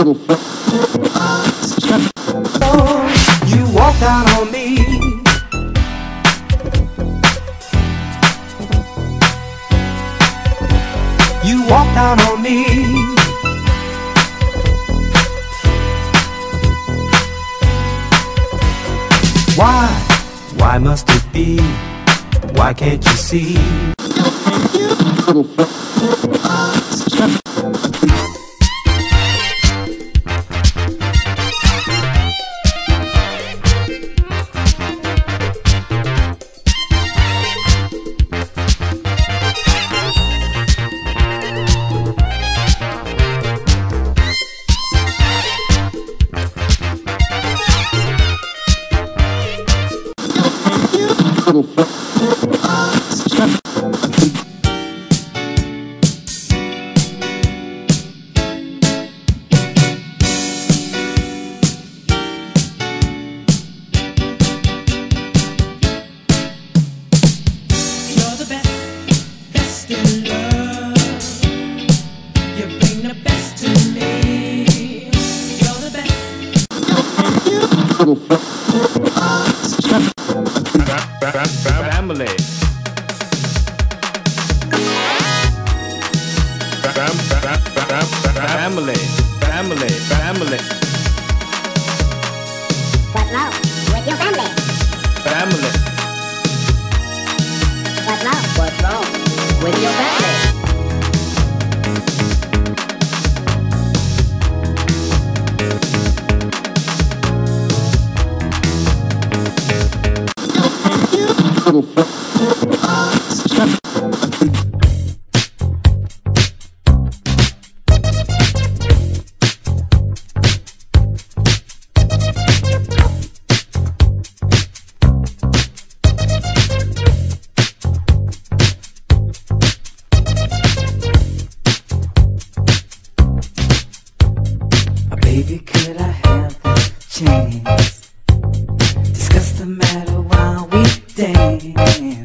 You walked out on me. You walked out on me. Why must it be? Why can't you see? Family. What's wrong with your family? Family. What's wrong with your family? Baby, could I have a chance? Discuss the matter while we dance.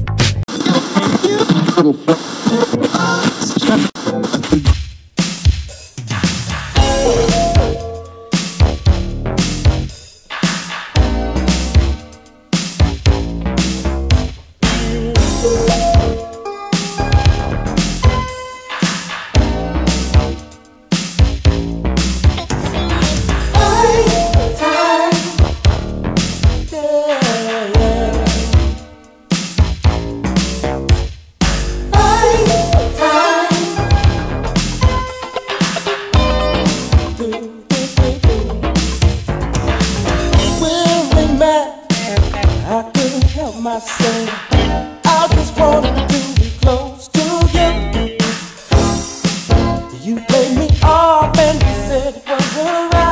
I couldn't help myself. I just wanted to be close to you. You played me off and you said it wasn't right.